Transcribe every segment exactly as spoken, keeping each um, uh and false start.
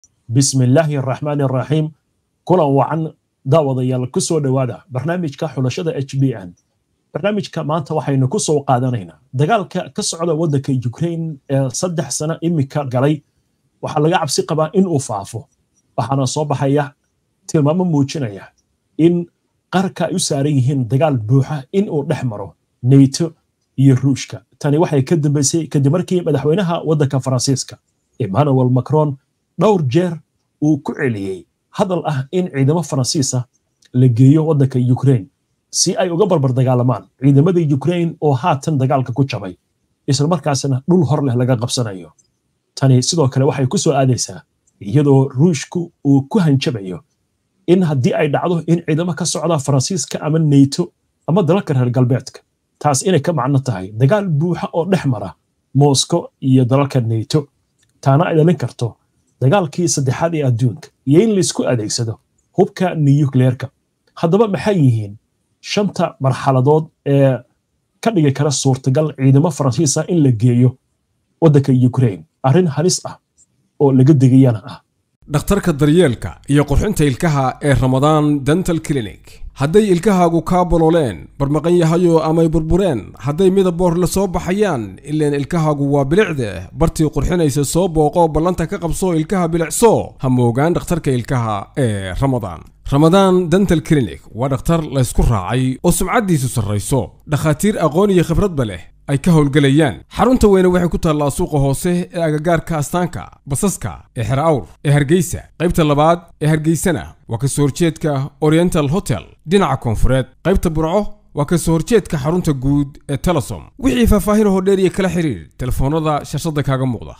بسم الله الرحمن الرحيم كلا وعن داود يال كسو دوادا برنامجka xulashada H B N barnaamijka maanta waxaynu ku soo qaadanayna dagaalka ka socda wadanka Ukraine ee saddex sano imika galay waxa laga cabsi qabaa in uu faafo waxaana soo baxaya tilmaamo muujinaya in qarka ay u saaran yihiin dagaal buuxa in uu dhex maro NATO iyo Ruushka tani waxay ka dambeysay kadib markii madaxweynaha wadanka Faransiiska Emmanuel Macron dhowr jeer uu ku celiyay hadal ah in ciidamo Faransiis ah la geeyo wadanka Ukraine si ay uga barbar dagaalamaan ciidamada Ukraine oo haatan dagaalka ku jabay isla markaasna dhul hor leh laga qabsanayo tani sidoo kale waxay ku soo aadaysaa iyadoo Ruushku uu ku hanjabayo in haddii ay dhacdo in ciidamo ka socda Faransiiska ama NATO ama dalalka reer galbeedka taas inay ka macno tahay dagaal buuxa oo dhex mara Moscow iyo dalalka NATO taana ay dhalin karto dagaalkii saddexaad ee adduunka iyo in la isku adeegsado hubka nuclearka haddaba maxay yihiin shanta marxaladood ee ka dhigi kara suurtagal ciidamo Faransiis ah in la geeyo wadanka Ukraine arrin halis ah oo laga digayana ah dhakhtarka daryeelka iyo qurxinta ilkaha ee Ramadan Dental Clinic hadday ilkahaagu ka bololeen barmaqan yahayo ama burbureen hadday midabor la soo baxayaan ileen ilkahaagu waa bilicde bartii qurxinaysa soo booqo ballanta ka qabso ilkaha bilicso ha moogaan dhakhtarka ilkaha ee Ramadan Ramadan Dental Clinic waa dhakhtar la isku raacay oo sumcadiisu sarreyso dhakhaatiir aqoon iyo khibrad leh ay ka howlgalayaan xarunta weyne waxay ku taallaa suuqa hoose ee agagaarka astaanka basaska ee Xeraawr ee Hargeysa qaybta labaad ee Hargeysana waa ka soo horjeedka Oriental Hotel dhinaca koonfureed qaybta Burco waa ka soo horjeedka xarunta guud ee Telesom wixii faahfaahin oo dheer iyo kala xiriir telefoonada shashada kaaga muuqda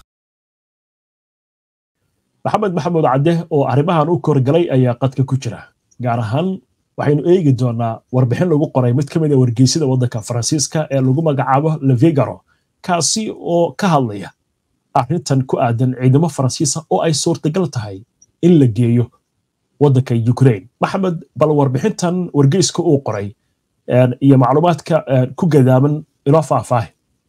Maxamed Maxamuud Cadde oo arrimahan u korgalay ayaa qadka ku jira gaar ahaan waxaynu eegi doonaa warbixin lagu qoray mid kamid ah wargeysida wadanka Faransiiska ee lagu magacaabo Le Figaro kaasi oo ka hadlaya arrintan ku aadan ciidamo Faransiis ah oo ay suurtagal tahay in la geeyo wadanka Ukraine Maxamed bal warbixintan wargeyska uu qoray iyo macluumaadka ku gadaaban ilo faahfaahay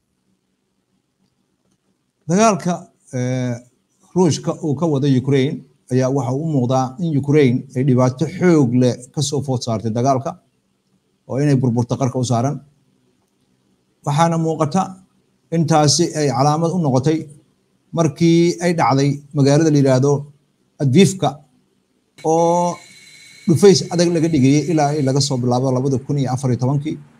dagaalka Ruushka uu ka wada Ukraine ayaa waxa uu muuqdaa in Ukraine ay dhibaato xoog leh ka soo food saartay dagaalka oo inay burburto qarka u saaran waxaana muuqata intaasi ay calaamad u noqotay markii ay dhacday magaalada la yiraahdo Advivka oo dhufays adag laga dhigay ilaa ay laga soo bilaabo laba kun iyo afar iyo toban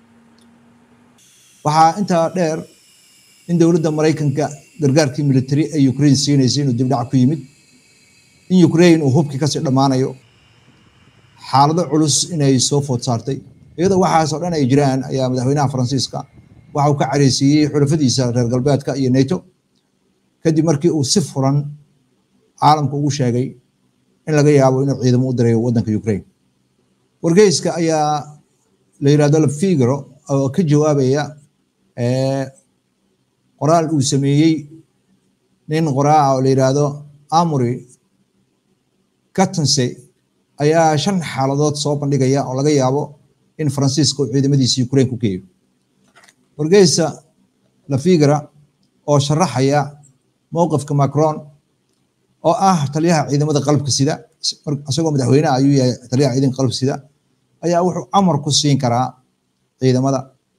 waxa inta dheer in dawladda Mareykanka gargaarkii military ay Ukraine siinayso inuu dib dhac ku yimid in Ukraine uu hubki ka sii dhamaanayo xaalado culus inay soo food saartay iyadoo waxaas oo dhan ay jiraan ayaa madaxweynaha Faransiiska waxa uu ka careysiyay xulafadiisa reer galbeedka iyo NATO kadib markii uu si furan caalamka ugu sheegay in laga yaabo inuu ciidamo u diray wadanka Ukraine wargeyska ayaa la yiraahdo Le Figaro oo ka jawaabaya ee qoraal uu sameeyay nin qoraa oo la yiraahdo Amory Katensey ayaa shan xaaladood soo bandhigaya oo laga yaabo in Faransiiska ciidamadiisa Ukraine ku geeyo wargeysa Le Figaro oo sharaxaya mowqifka Macron oo ah taliyaha ciidamada qalabka sida asagoo madaxweynaha ayuu yahay taliyaha ciidanka qalabka sida ayaa wuxuu amar ku siin karaa ciidamada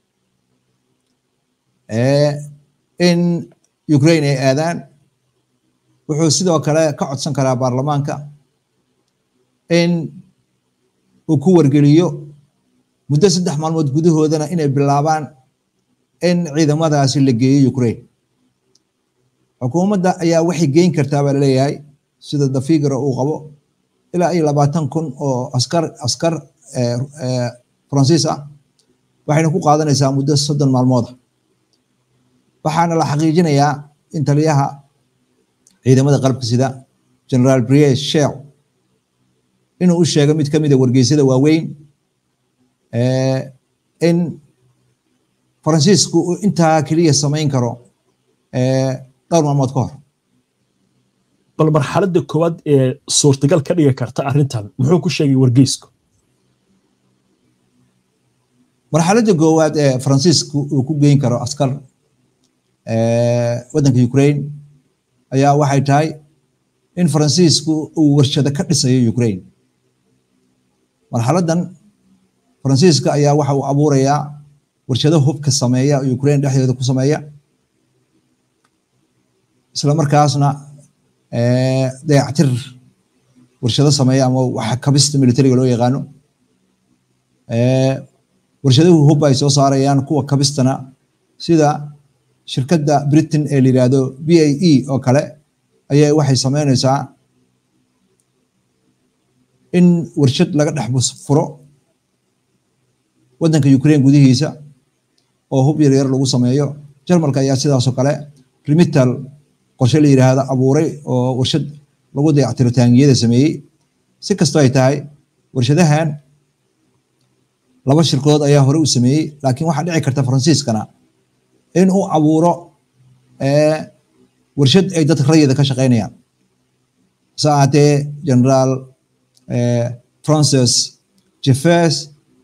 ee in Ukraine ay aadaan wuxuu sidoo kale ka codsan karaa baarlamaanka in uu ku wargeliyo muddo saddex maalmood gudahoodana inay bilaabaan in ciidamadaasi la geeyo Ukraine xukuumadda ayaa waxay geyn kartaa baa leeyahay sida Le Figaro uu qabo ilaa ay labaatan kun oo askar askar ee Faransiis ah waxayna ku qaadanaysaa muddo soddon maalmood waxaana la xaqiijinayaa in taliyaha ciidamada qalabka sida General Brice Shell inuu u sheegay mid kamid ah wargeysada waaweyn ee in Faransiisku inta kaliya sameyn karo ee dhowr maalmood ka hor bal marxaladda koowaad ee suurtagal ka dhigi karta arrintan muxuu ku sheegay wargeysku marxaladda koowaad ee Faransiisku uu ku geyn karo askar ee wadanka Ukraine ayaa waxay tahay in Faransiisku uu warshado ka dhisayo Ukraine marxaladan Faransiiska ayaa waxa uu abuurayaa warshado hubka sameeya Ukraine dhexdeeda ku sameeya isla markaasna ee dayactir warshado sameeya ama waxa kabista militariga loo yaqaano ee warshadahu hub ay soo saarayaan kuwa kabistana sida shirkadda Britain ee la yiraahdo B A E oo kale ayaa waxay sameynaysaa in warshad laga dhex furo wadanka Ukraine gudihiisa oo hub yar yar lagu sameeyo Jarmalka ayaa sidaas oo kale Rheinmetall qorshe la yiraahdo abuuray oo warshad lagu dayactiro taangiyada sameeyay si kastoo ay tahay warshadahan laba shirkadood ayaa hore u sameeyay laakiin waxa dhici karta Faransiiskana in uu abuuro ee warshad ay dad rayida ka shaqeynayaan saate General ee Francis Jeffers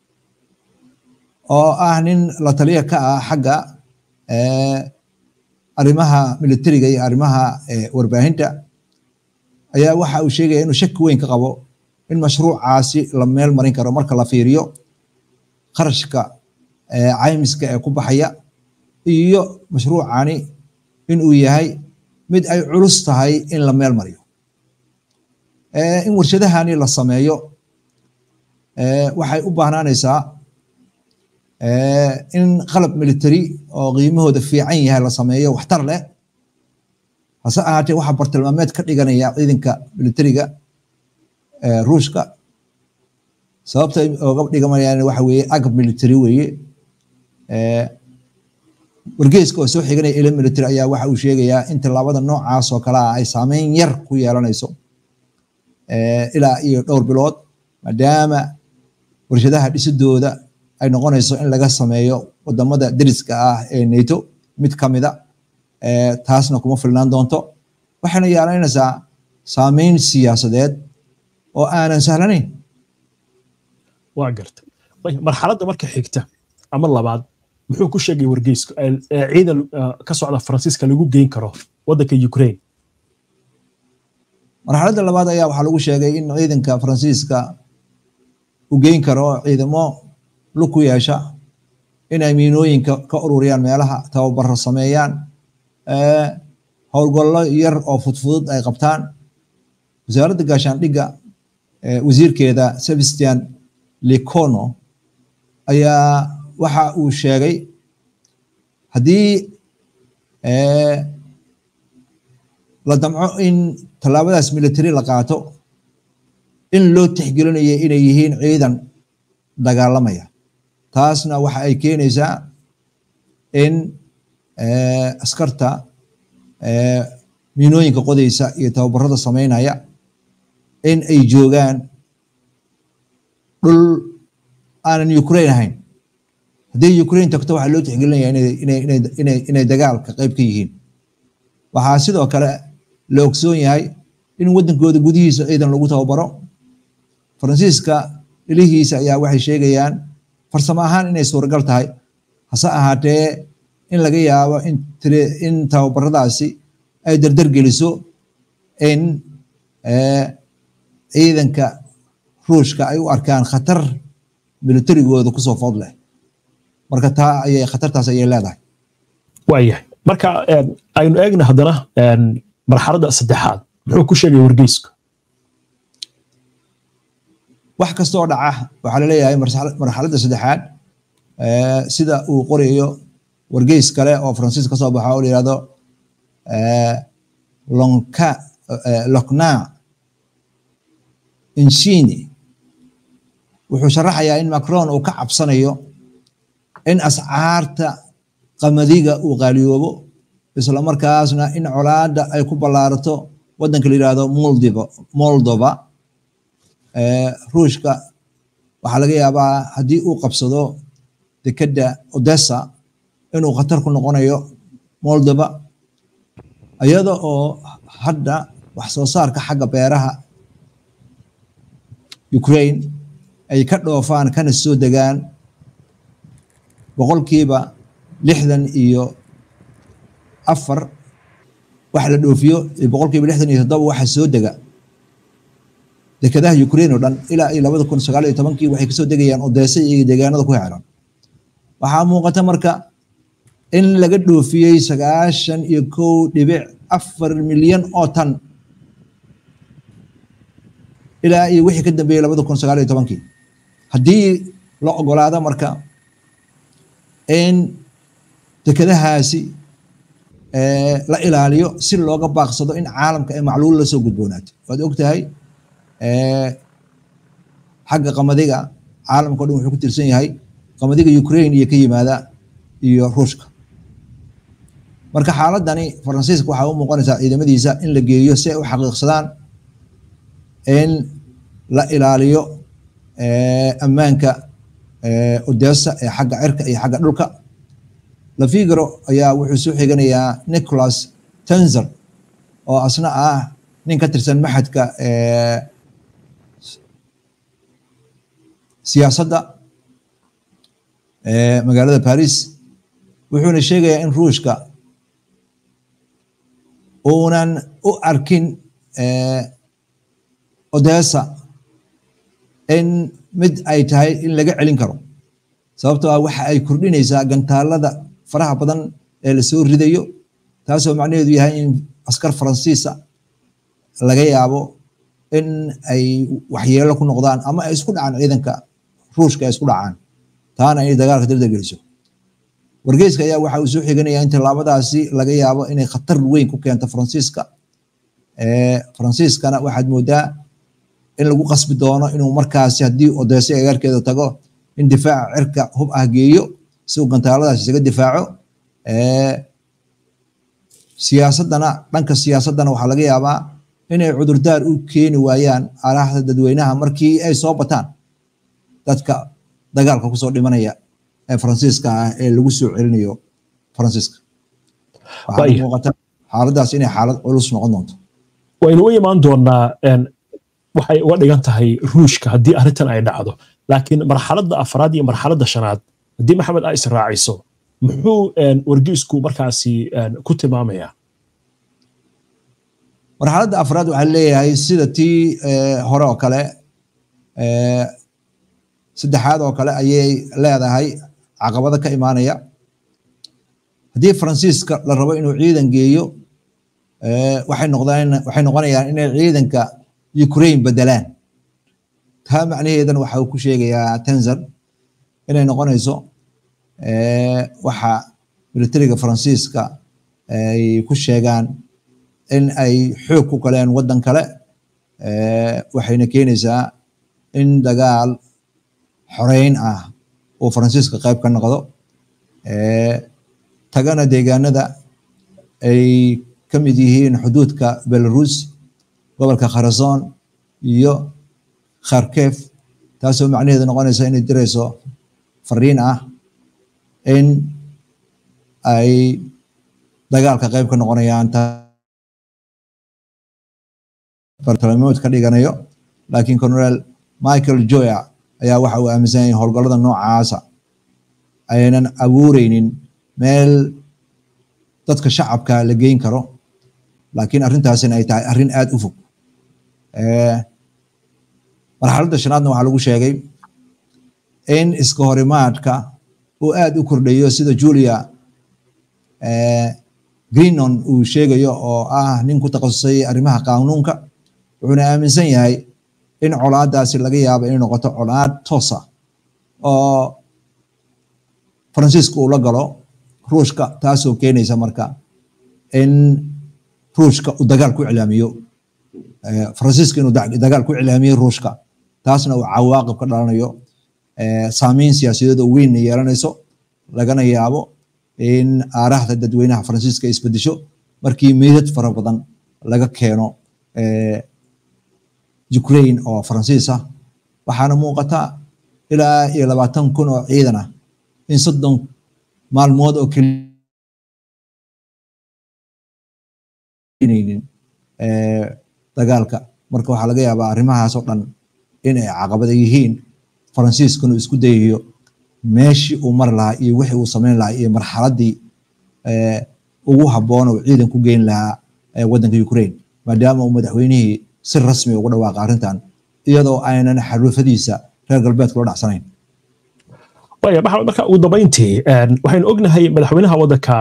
oo ah nin la taliya ka ah xagga ee arrimaha militariga iyo arrimaha warbaahinta ayaa waxa uu sheegay inuu shaki weyn ka qabo in mashruucaasi la meel marin karo marka la fiiriyo qarashka ee caymiska ee ku baxaya iyo mashruucani in uu yahay mid ay culus tahay in la meel mariyo ee in warshadahani la sameeyo ee waxay u baahnaanaysaa ee in qalab military oo qiimahooda fiican yahay la sameeyo waxtar leh hase ahaatee waxa bartilmaameed ka dhiganaya ciidanka militariga ee Ruushka sababta oo dhigamayaan waxa weeye agab military weeye ee wargeyska oo soo xiganay ilaa military ayaa waxa uu sheegayaa in talaabada noocaas oo kala ay saameyn yar ku yeelanayso ee ilaa iyo dhowr bilood maadaama warshadaha dhisidooda ay noqonayso in laga sameeyo wadamada dariska ah ee NATO mid kamida ee taasna kuma filnaan doonto waxayna yeelanaysaa saameyn siyaasadeed oo aanan sahlanayn waa gartay marxaladda marka xigta ama labaad muxuu ku sheegay wargeysku ciidan ka socda Faransiiska lagu geyn karo wadanka Ukraine marxaladda labaad ayaa waxa lagu sheegay in ciidanka Faransiiska uu geyn karo ciidamo luku yeesha in ay miinooyinka ka ururiyaan meelaha tababar sameeyaan ee howlgallo yar oo fudfudud ay qabtaan wasaaradda gaashaandhigga ee wasiirkeeda Sebastian Lecornu ayaa waxa uu sheegay hadii ee la damco in talaabadaas military la qaato in loo tixgelinayo inay yihiin ciidan dagaalamaya taasna waxa ay keenaysaa in ee askarta ee miinooyinka qodaysa iyo tababarada sameynaya in ay joogaan dhul aanan Ukraine ahayn hadii Ukraine tagto waxa loo tixgelinayaa inay inay inay inay dagaalka qayb ka yihiin waxa sidoo kale la ogsoon yahay in wadankooda gudihiisa ciidan lagu tababaro Faransiiska ilihiisa ayaa waxay sheegayaan farsamo ahaan inay suuragal tahay hase ahaatee in laga yaabo in in tababaradaasi ay dardar geliso in ee ciidanka Ruushka ay u arkaan khatar militarigooda ku soo foodleh marka taa ayay khatartaas ayay leedahay waayahay marka aynu eegna hadana marxaladda saddexaad muxuu ku sheegay wargeysku wax kasta oo dhaca waxa la leeyahay marxaladda saddexaad ee sida uu qorayo wargeys kale oo Faransiis ka soo baxay oo yiraahdo ee lonka lokna inshini wuxuu sharaxayaa in Macron uu ka cabsanayo in ascaarta qamadiga uu qaaliyoobo isla markaasna in colaada ay ku ballaarato wadanka la yiraahdo Moldova Moldova ee Ruushka waxa laga yaabaa hadii uu qabsado dekada Odessa inuu khatar ku noqonayo Moldova ayada oo hadda wax soo saarka xagga beeraha Ukraine ay ka dhoofaan kana soo degaan boqolkiiba lixdan iyo afar waxa la dhoofiyo boqolkiiba lixdan iyo toddoba waxa soo dega dekadaha Ukraine oo dhan ilaa ay laba kun sagaal iyo tobankii waxay ka soo degayaan Odessa iyo deegaanada ku xeeran waxaa muuqata marka in laga dhoofiyay sagaashan iyo kow dhibic afar milyan oo tan ilaa iyo wixii ka dambeeyay laba kun sagaal iyo tobankii haddii la ogolaado marka in dekadahaasi la ilaaliyo si looga baaqsado in caalamka ay macluul la soo gudboonaato waad ogtahay xagga qamadiga caalamka dhan wuxuu ku tirsan yahay qamadiga Ukraine iyo ka yimaada iyo Ruushka marka xaaladani Faransiiska waxa uu muuqanaysaa ciidamadiisa in la geeyo si ay u xaqiiqsadaan in la ilaaliyo ammaanka Odessa ee xagga cirka iyo xagga dhulka La Figaro ayaa wuxuu soo xiganayaa Nicholas Tenzer oo asna ah nin ka tirsan maxadka siyaasadda magaalada Paris wuxuuna sheegayaa in Ruushka uunan u arkin Odessa in mid ay tahay in laga celin karo sababtoo ah waxa ay kordhinaysaa gantaalada faraha badan ee la soo ridayo taasoo macnaheedu yahay in askar Faransiisa laga yaabo in ay waxyeelo ku noqdaan ama ay isku dhacaan ciidanka Ruushka ay isku dhacaan taana ay dagaalka dibadda geliso wargeyska ayaa waxa uu soo xiganayaa in tallaabadaasi laga yaabo inay khatar weyn ku keento Faransiiska ee Faransiiskana waxaad moodaa in lagu qasbi doono inuu markaasi haddii Odessa agagaarkeeda tago in difaaca cirka hub ah geeyo si uu gantaaladaasi isaga difaaco ee siyaasadana dhanka siyaasadana waxaa laga yaabaa inay cudurdaar u keeni waayaan araahda dadweynaha markii ay soo bataan dadka dagaalka ku soo dhimanaya ee Faransiiska ah ee lagu soo celinayo Faransiiska waxaa muuqata xaaladaas inay xaalad culus noqon doonto waynu u imaan doonaa waxay uga dhigan tahay Ruushka haddii arrintan ay dhacdo laakiin marxaladda afraad iyo marxaladda shanaad haddii Maxamed ay israaciso muxuu wargeysku markaasi ku tilmaamayaa marxaladda afraad waxaa leeyahay sida tii hore oo kale saddexaad oo kale ayay leedahay caqabado ka imaanaya haddii Faransiiska la rabo inuu ciidan geeyo waxay noqdaan waxay noqonayaan inay ciidanka Ukraine bedelaan taa macnaheedana waxa uu ku sheegayaa Tenzer inay noqonayso waxa militariga Faransiiska ay ku sheegaan in ay xoog ku galeen wadan kale waxayna keenaysaa in dagaal xoreyn ah oo Faransiiska qayb ka noqdo tagana deegaanada ay ka mid yihiin xuduudka Belarus gobolka Kherson iyo Kharkiv taasoo macnaheedu noqonaysa inay dirayso fariin ah in ay dagaalka qayb ka noqonayaan bartilmaameed ka dhiganayo laakiin Colonel Michael Joya ayaa waxa uu aaminsan yahay howlgallada noocaasa aynan abuureynin meel dadka shacabka la geyn karo laakiin arrintaasina ay tahay arrin aad u fog marxaladda shanaadna waxaa lagu sheegay in iska horimaadka uu aad u kordhayo sida Julia Greenon uu sheegayo oo ah nin ku takhasusay arrimaha qaanuunka wuxuuna aaminsan yahay in colaadaasi laga yaabo inay noqoto colaad toos ah oo Faransiiska uu la galo Ruushka taasoo keenaysa marka in Ruushka uu dagaal ku ilaamiyo Faransiiska inuu dagaal ku ilaamiyo Ruushka taasna uu cawaaqib ka dhalanayo saameyn siyaasadeed oo weyn yeelanayso lagana yaabo in aaraahda dadweynaha Faransiiska ay isbedesho markii meedad fara badan laga keeno Ukraine oo Faransiis ah waxaana muuqata ilaa iyo labaatan kun oo ciidan ah in soddon maalmood oo keenaynin dagaalka marka waxaa laga yaabaa arrimahaas oo dhan in ay caqabad yihiin Faransiiskuna isku dayayo meeshii uu mar lahaa iyo wixii uu sameyn lahaa iyo marxaladii ugu habboon oo ciidan ku geyn lahaa waddanka Ukraine maadaama uu madaxweynihii si rasmi ugu dhawaaqay arrintan iyadoo aynan xarufadiisa reer galbeedka loo dhacsanayn. Waya maxaa marka ugu dambeyntii waxaan ognahay madaxweynaha waddanka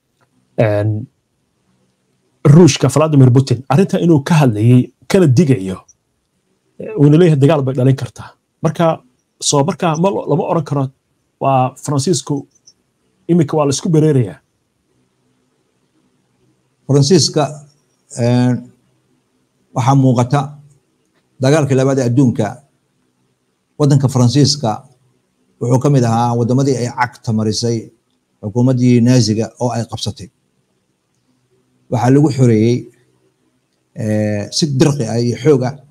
Ruushka Vladimir Putin arrinta inuu ka hadlayay kana digayo uuna leeyahay dagaal bay dhalin kartaa marka soo marka lama oran karo waa Francisco imika waa la isku bereerayaa. Francisca waxaa muuqata dagaalkii labaad ee adduunka waddanka Faransiiska wuxuu ka mid ahaa wadamadii ay cagta marisay xukuumaddii Naaziga oo ay qabsatay. waxaa lagu xoreeyay si dirqi ah iyo xoog ah.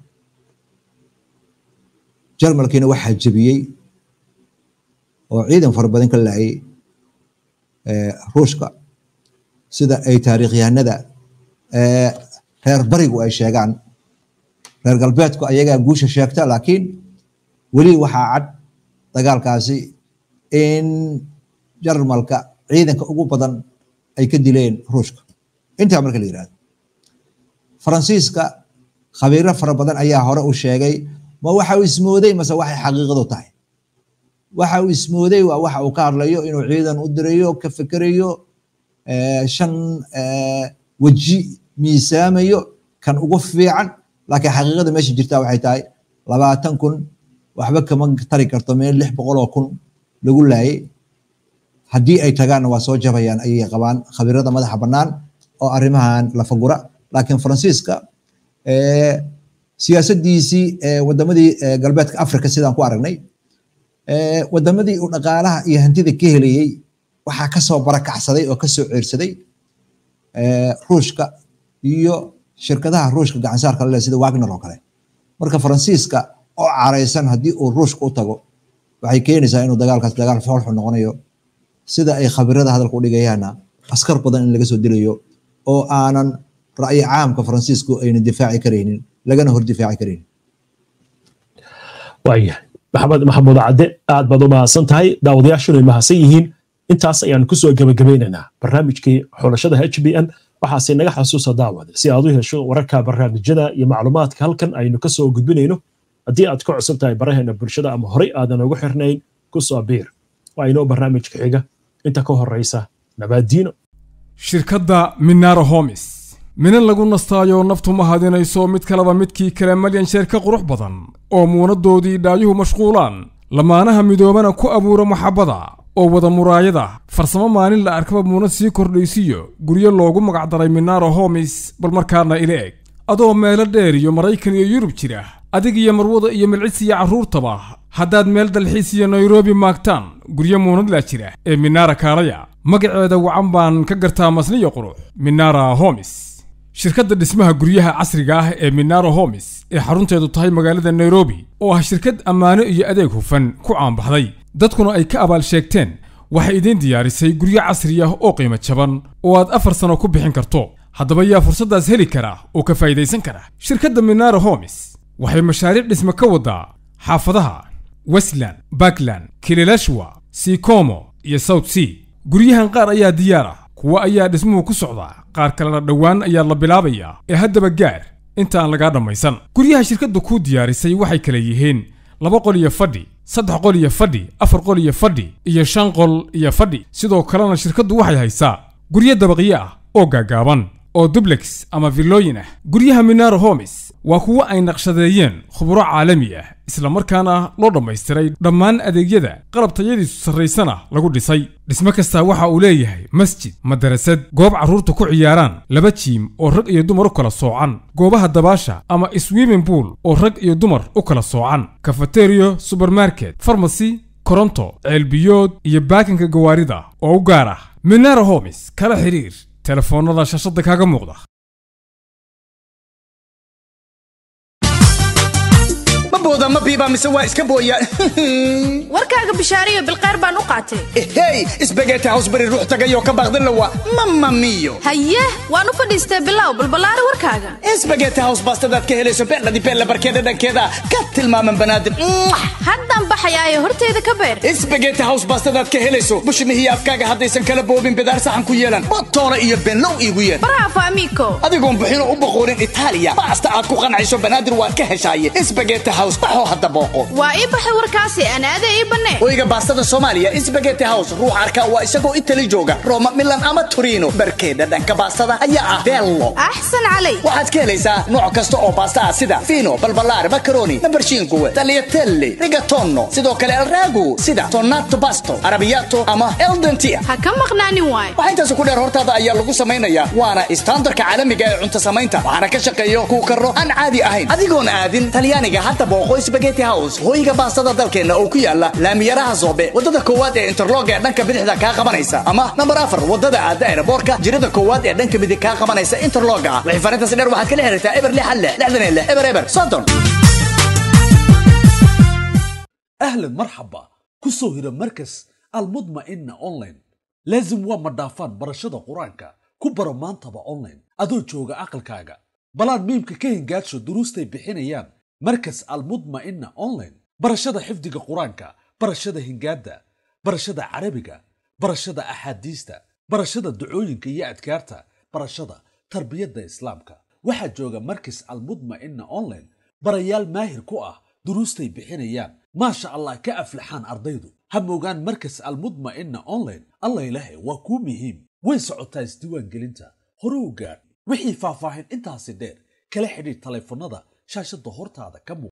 Jarmalkiina waxaa jabiyey oo ciidan fara badan ka laayay Ruushka sida ay taariikhyahanada reer barigu ay sheegaan. reer galbeedku ayagaa guusha sheegta laakiin weli waxaa cad dagaalkaasi in Jarmalka ciidanka ugu badan ay ka dileen Ruushka. inta marka la yiraahdo Faransiiska khabiiro fara badan ayaa hore u sheegay ma waxa uu ismooday mase waxay xaqiiqadu tahay. waxa uu ismooday waa waxa uu ka hadlayo inuu ciidan u dirayo ka fikirayo shan waji miisaamayo kan ugu fiican laakiin xaqiiqada meesha jirta waxay tahay labaatan kun waxba kama tari karto meel lix boqol oo kun lagu laayay haddii ay tagaan waa soo jabayaan ayay qabaan khabiirada madaxa bannaan oo arrimahan la fagura. laakiin Faransiiska ee siyaasadiisii ee wadamadii galbeedka Afrika sidaan ku aragnay ee wadamadii uu dhaqaalaha iyo hantida ka helayay waxa ka soo barakacsaday oo ka soo ceersaday ee Ruushka iyo shirkadaha Ruushka gacan saarka leh sida Wagner oo kale. marka Faransiiska oo careysan haddii uu Ruushka u tago waxay keenaysaa inuu dagaalkaas dagaal foolxu noqonayo sida ay khabiirada hadalku dhigayaana askar badan in laga soo dilayo oo aanan ra'yi caamka Faransiisku ayna difaaci kareynin lagana hor difaaci kareynin. Waya Maxamed Maxamuud Cadde aad baad u mahadsan tahay daawadayaashuna ay mahadsan yihiin intaas ayaan ku soo gabagabaynaynaa barnaamijkii xulashada H B N waxaase naga xasuusa daawada si aad u hesho wararka barnaamijyada iyo macluumaadka halkan aynu ka soo gudbinayno haddii aad ku cusub tahay baraheena bulshada ama horey aadan ugu xirnayn ku soo biir waa inoo barnaamijka xiga inta ka horeysa nabaadiino. shirkadda Minara Homes minan lagu nastaayo naftu ma hadinayso mid kaleba midkii kale malyan sheerka qurux badan oo muunadoodii dhaayuhu mashquulaan lamaanaha midoobana ku abuura maxabada oo wada muraayada farsamo maalin la arkaba muunad sii kordhaysiyo guryo loogu magac daray Minara Homes bal markaana ila eg adoo meelo dheer iyo Maraykan iyo Yurub jira adig iyo marwada iyo milcis iyo carruurtaba haddaad meel dalxiis iyo Nairobi maagtaan guryo muunad la jira ee Minara kaalaya magaceeda wacan baan ka gartaa masniyo qurux Minara Homes. shirkadda dhismaha guryaha casriga ah ee Minara Homes ee xarunteedu tahay magaalada Nairobi oo ah shirkad ammaano iyo adeeg hufan ku caanbaxday dadkuna ay ka abaal sheegteen waxay idin diyaarisay guryo casri ah oo qiimo jaban oo aad afar sano ku bixin karto. haddaba yaa fursadaas heli kara oo ka faa'iidaysan kara. shirkadda Minara Homes waxay mashaariic dhisme ka wadaa xaafadaha Westland, Parkland, Kileleshwa, Sikomo iyo South Sea. guryahan qaar ayaa diyaar ah kuwa ayaa dhismuhu ku socdaa qaar kalena dhowaan ayaa la bilaabayaa ee haddaba gaar intaan laga dhamaysan. guryaha shirkaddu ku diyaarisay waxay kala yihiin laba qol iyo fadhi, saddex qol iyo fadhi, afar qol iyo fadhi iyo shan qol iyo fadhi. sidoo kalena shirkaddu waxay haysaa guryo dabaqyo ah oo gaagaaban oo duplex ama villooyin ah. guryaha Minara Homes waa kuwa ay naqshadeeyeen khuburo caalami ah isla markaana loo dhammaystiray dhammaan adeegyada qalab tayadiisu sarreysana lagu dhisay. dhismo kasta waxa uu leeyahay masjid, madarasad, goob carruurta ku ciyaaraan, laba jiim oo rag iyo dumar u kala soocan, goobaha dabaasha ama swimming pool oo rag iyo dumar u kala soocan, cafeteria, supermarket, pharmacy, koronto, ceelbiyood iyo baakinka gawaarida oo u gaar ah. Minara Homes kala xiriir telefoonada shashada kaaga muuqda. بودا ما بيبا مسوا اسكبويا warkaaga bishaariyo bilqaar baan u qaatay hey isbageeti house bari ruux tagayo ka baaqdin lawa mamma mio haye waan u fadhiistay bilow balbalaar warkaaga isbageeti house bastadaad ka helayso beeladi beel barkeeda dhankeeda ka tilmaaman banaadir haddaan baxayaayo horteeda ka beer isbageeti house bastadaad ka helayso bushmihi afkaaga hadaysan kala boobin bidaar saxan ku yeelan botoona iyo benlow iigu yeer bravo amico adigoon buxino u boqorin Italia basta aad ku qanacayso banaadir waa ka heshaayay isbageeti house baxo hadda booqo waa ii baxay warkaasi anaada ii banee oyga bastada Soomaaliya isbageeti house ruux arka waa isagoo Italy jooga Roma Milan ama Torino barkeeda dhanka bastada ayaa ah bello ahsan calay waxaad ka helaysaa nooc kasta oo basta ah sida fino balbalaar macaroni nabarshiinku tagliatelle rigatoni sidoo kale al ragu sida tonnato pasto arrabbiato ama al dente ha ka maqnaanin waay waxa intaas ku dheer hortaada ayaa lagu sameeyaa waana standardka caalamiga ee cunto samaynta waxaana ka shaqeeyo ku karo aan caadi ahayn adigoon aadin Talyaaniga hadda booqo Spaghetti House hoyga bastada dalkeena oo ku yaala laamiyaraha Zobe wadada koowaad ee Interlog ee dhanka bidixda ka qabanaysa ama number afar wadada aada airportka jirada koowaad ee dhanka midig ka qabanaysa Interlog waxay farintaas dheer waxaad kala xiriirtaa eber lix lix lixdan lix eber eber soddon أهلا مرحبا كسو هيرا مركز المطمئن أونلاين لازم ومدافان برشادة قرانكا كبرا مانتبا أونلاين أدو جوغا أقل كاغا بلان ميمكا كين جاتشو دروستي بحينيان مركز المطمئن أونلاين برشادة حفظيغا قرانكا برشادة هنجادا برشادة عربيغا برشادة أحاديستا برشادة دعوينكا يا أدكارتا برشادة تربية دا إسلامكا واحد جوغا مركز المطمئن أونلاين بريال ماهر كواه دروستي بحينيان ما شاء الله كأفلحان أرضيدو هموغان مركز المطمئن أونلاين الله إلهي وكو مهم وين سعوتايس ديوان قلنتا هروغان وحي فافاهن انتا سيدير كلا حديد تليفون هذا شاشة ظهورتا هذا كمو